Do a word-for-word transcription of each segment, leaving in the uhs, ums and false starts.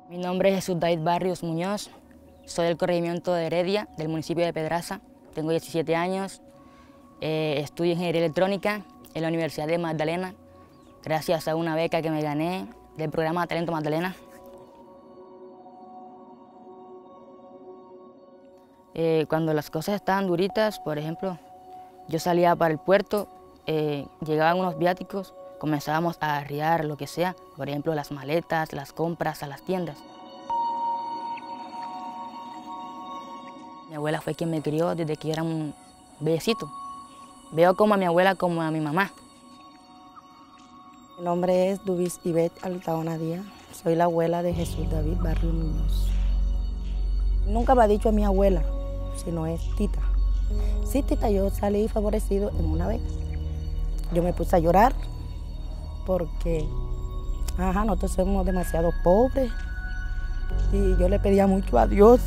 Mi nombre es Jesús David Barrios Muñoz, soy del corregimiento de Heredia, del municipio de Pedraza, tengo diecisiete años, eh, estudio Ingeniería Electrónica en la Universidad de Magdalena, gracias a una beca que me gané del programa Talento Magdalena. Eh, cuando las cosas estaban duritas, por ejemplo, yo salía para el puerto, eh, llegaban unos viáticos, comenzábamos a arriar lo que sea, por ejemplo, las maletas, las compras a las tiendas. Mi abuela fue quien me crió desde que yo era un bebecito. Veo como a mi abuela como a mi mamá. Mi nombre es Dubis Ivette Altaona Díaz, soy la abuela de Jesús David Barrios Muñoz. Nunca me ha dicho a mi abuela, sino es tita. Sí, tita, yo salí favorecido en una vez. Yo me puse a llorar porque ajá, nosotros somos demasiado pobres y yo le pedía mucho a Dios.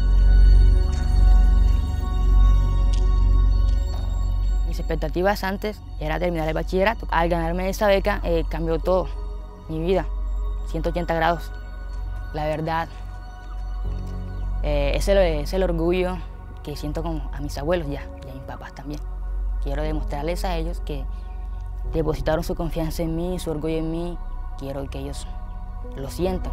Mis expectativas antes era terminar el bachillerato. Al ganarme esa beca eh, cambió todo, mi vida, ciento ochenta grados. La verdad, eh, ese es el orgullo que siento con, a mis abuelos ya, y a mis papás también. Quiero demostrarles a ellos que depositaron su confianza en mí, su orgullo en mí. Quiero que ellos lo sientan.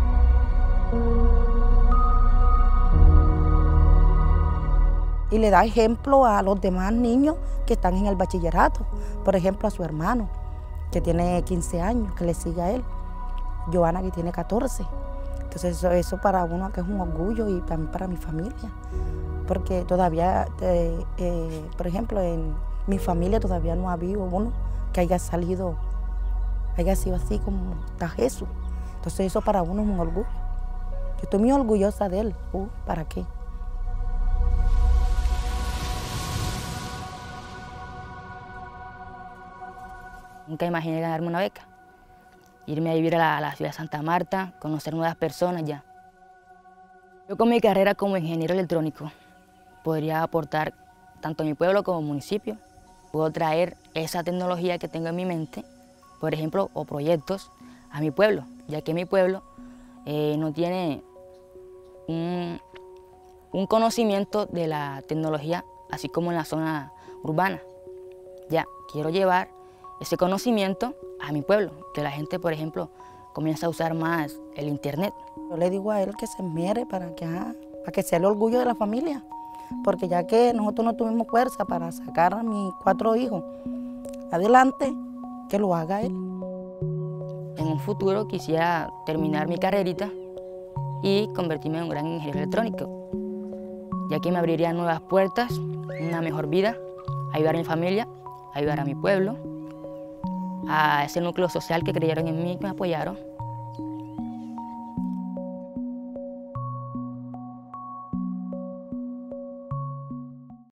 Y le da ejemplo a los demás niños que están en el bachillerato. Por ejemplo, a su hermano, que tiene quince años, que le sigue a él. Joana, que tiene catorce. Entonces eso, eso para uno que es un orgullo y también para mi familia. Porque todavía, eh, eh, por ejemplo, en mi familia todavía no ha habido uno que haya salido, haya sido así como está Jesús. Entonces eso para uno es un orgullo. Yo estoy muy orgullosa de él. Uh, ¿Para qué? Nunca imaginé ganarme una beca, irme a vivir a la, a la ciudad de Santa Marta, conocer nuevas personas ya. Yo con mi carrera como ingeniero electrónico podría aportar tanto a mi pueblo como municipio. Puedo traer esa tecnología que tengo en mi mente, por ejemplo, o proyectos a mi pueblo, ya que mi pueblo eh, no tiene un, un conocimiento de la tecnología, así como en la zona urbana. Ya, quiero llevar ese conocimiento a mi pueblo, que la gente, por ejemplo, comienza a usar más el internet. Yo le digo a él que se esmere para que, ah, para que sea el orgullo de la familia, porque ya que nosotros no tuvimos fuerza para sacar a mis cuatro hijos adelante, que lo haga él. En un futuro quisiera terminar mi carrerita y convertirme en un gran ingeniero electrónico, ya que me abriría nuevas puertas, una mejor vida, ayudar a mi familia, ayudar a mi pueblo, a ese núcleo social que creyeron en mí y me apoyaron.